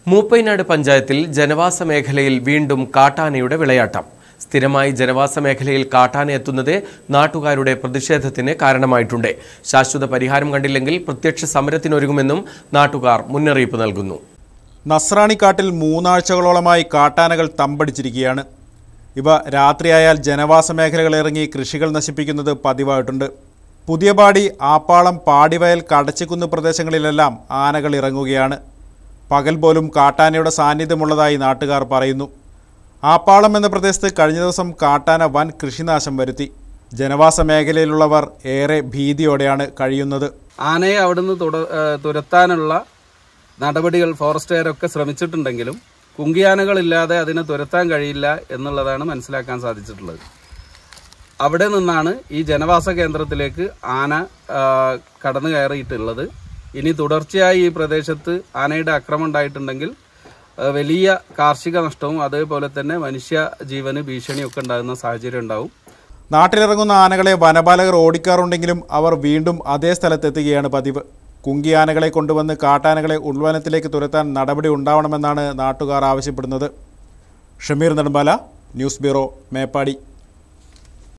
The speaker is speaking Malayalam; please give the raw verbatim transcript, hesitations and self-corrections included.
മൂപ്പൈനാട് പഞ്ചായത്തിൽ ജനവാസ മേഖലയിൽ വീണ്ടും കാട്ടാനയുടെ വിളയാട്ടം. സ്ഥിരമായി ജനവാസ മേഖലയിൽ കാട്ടാന എത്തുന്നത് നാട്ടുകാരുടെ പ്രതിഷേധത്തിന് കാരണമായിട്ടുണ്ട്. ശാശ്വത പരിഹാരം കണ്ടില്ലെങ്കിൽ പ്രത്യക്ഷ സമരത്തിനൊരുങ്ങുമെന്നും നാട്ടുകാർ മുന്നറിയിപ്പ് നൽകുന്നു. നസ്രാണിക്കാട്ടിൽ മൂന്നാഴ്ചകളോളമായി കാട്ടാനകൾ തമ്പടിച്ചിരിക്കുകയാണ്. ഇവ രാത്രിയായാൽ ജനവാസ മേഖലകളിറങ്ങി കൃഷികൾ നശിപ്പിക്കുന്നത് പതിവായിട്ടുണ്ട്. പുതിയപാടി, ആപ്പാളം, പാടിവയൽ, കടച്ചിക്കുന്ന് പ്രദേശങ്ങളിലെല്ലാം ആനകൾ ഇറങ്ങുകയാണ്. പകൽ പോലും കാട്ടാനയുടെ സാന്നിധ്യമുള്ളതായി നാട്ടുകാർ പറയുന്നു. ആപ്പാളം എന്ന പ്രദേശത്ത് കഴിഞ്ഞ ദിവസം കാട്ടാന വൻ കൃഷിനാശം വരുത്തി. ജനവാസ മേഖലയിലുള്ളവർ ഏറെ ഭീതിയോടെയാണ് കഴിയുന്നത്. ആനയെ അവിടുന്ന് തുരത്താനുള്ള നടപടികൾ ഫോറസ്റ്റുകാരൊക്കെ ശ്രമിച്ചിട്ടുണ്ടെങ്കിലും കുങ്കിയാനകളില്ലാതെ അതിനെ തുരത്താൻ കഴിയില്ല എന്നുള്ളതാണ് മനസ്സിലാക്കാൻ സാധിച്ചിട്ടുള്ളത്. അവിടെ നിന്നാണ് ഈ ജനവാസ കേന്ദ്രത്തിലേക്ക് ആന കടന്നു കയറിയിട്ടുള്ളത്. ഇനി തുടർച്ചയായി ഈ പ്രദേശത്ത് ആനയുടെ ആക്രമണം ഉണ്ടായിട്ടുണ്ടെങ്കിൽ വലിയ കാർഷിക നഷ്ടവും അതേപോലെ തന്നെ മനുഷ്യ ജീവന് ഭീഷണിയൊക്കെ ഉണ്ടാകുന്ന സാഹചര്യം ഉണ്ടാവും. നാട്ടിലിറങ്ങുന്ന ആനകളെ വനപാലകർ ഓടിക്കാറുണ്ടെങ്കിലും അവർ വീണ്ടും അതേ സ്ഥലത്തെത്തുകയാണ് പതിവ്. കുങ്കി ആനകളെ കൊണ്ടുവന്ന് കാട്ടാനകളെ ഉൾവനത്തിലേക്ക് തുരത്താൻ നടപടി ഉണ്ടാവണമെന്നാണ് നാട്ടുകാർ ആവശ്യപ്പെടുന്നത്. Shameer Nedumbala, news bureau, Meppadi.